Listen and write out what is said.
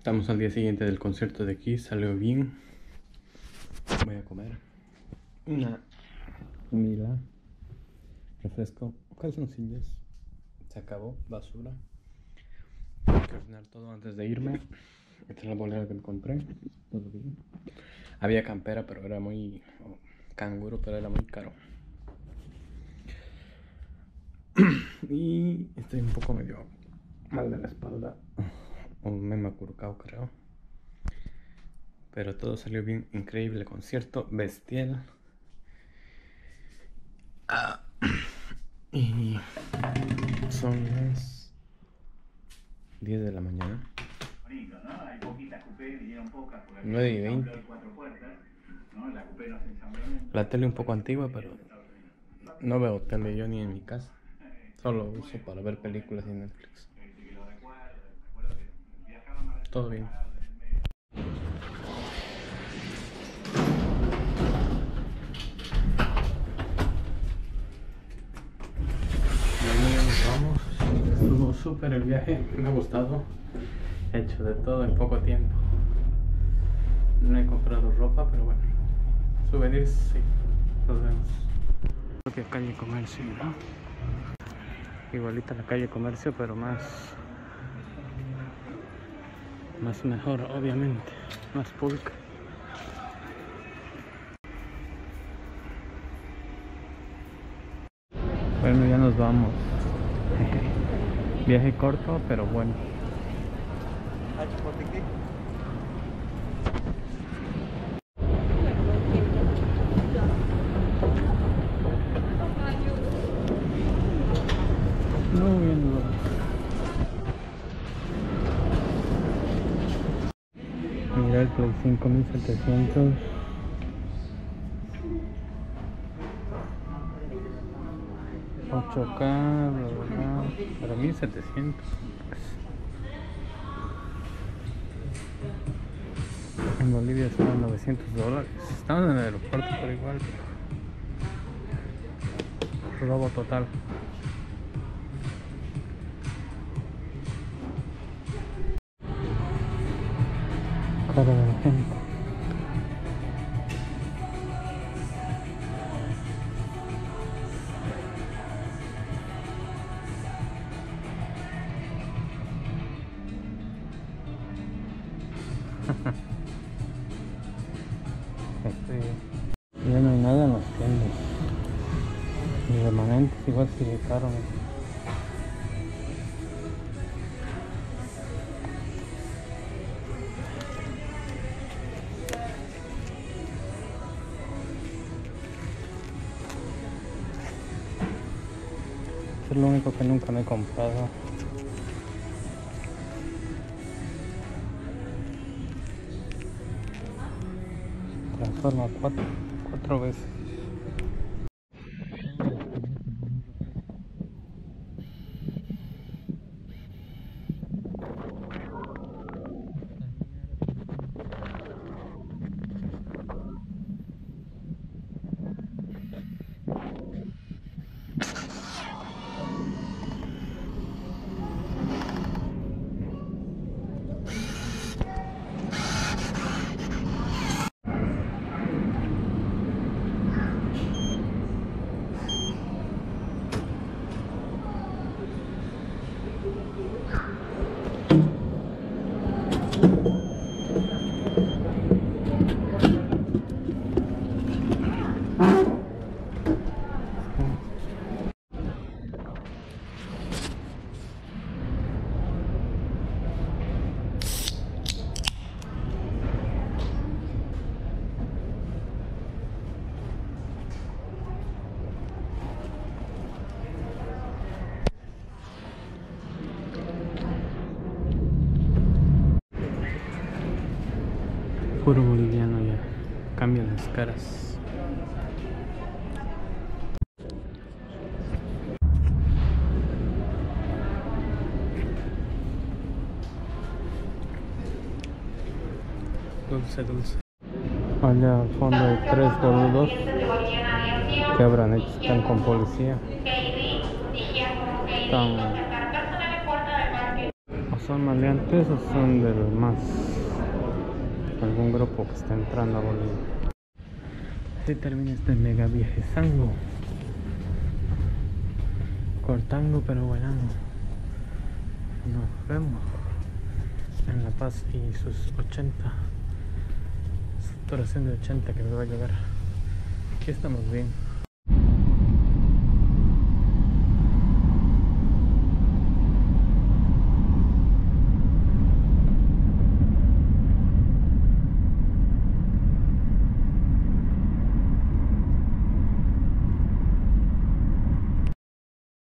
Estamos al día siguiente del concierto de aquí, salió bien. Voy a comer una comida, refresco, calzoncillos. Se acabó, basura. Tengo que ordenar todo antes de irme. Esta es la bolera que me compré. Todo bien. Había campera, pero era muy canguro, pero era muy caro. Y estoy un poco medio mal de la espalda. Me he acurrucado, creo. Pero todo salió bien, increíble concierto, bestial. Y son las 10 de la mañana. 9:20. La tele un poco antigua, pero no veo tele yo ni en mi casa. Solo uso para ver películas y Netflix. Todo bien. Vamos. Estuvo súper el viaje, me ha gustado. He hecho de todo en poco tiempo. No he comprado ropa, pero bueno. Souvenirs, sí. Nos vemos. Creo que calle Comercio, ¿no? Igualita la calle Comercio, pero más mejor, obviamente. Más pública. Bueno, ya nos vamos. Viaje corto, pero bueno. No, bien, mira el Play 5700. 8K, para 1700. En Bolivia estaban $900. Estaban en el aeropuerto, pero igual. Robo total. Cara de la gente. Ya no hay nada en las tiendas. Ni remanentes, igual sigue caro. Es lo único que nunca me he comprado. Transforma cuatro veces. Puro boliviano ya. Cambian las caras. Dulce. Allá al fondo hay 3 boludos que habrán hecho, están con policía. Están ¿Son maleantes o son del MAS? Algún grupo que está entrando a Bolivia. Así termina este mega viaje zango. Cortango pero buenango. Nos vemos en La Paz y sus 80. Saturación de 80 que me va a llegar. Aquí estamos bien.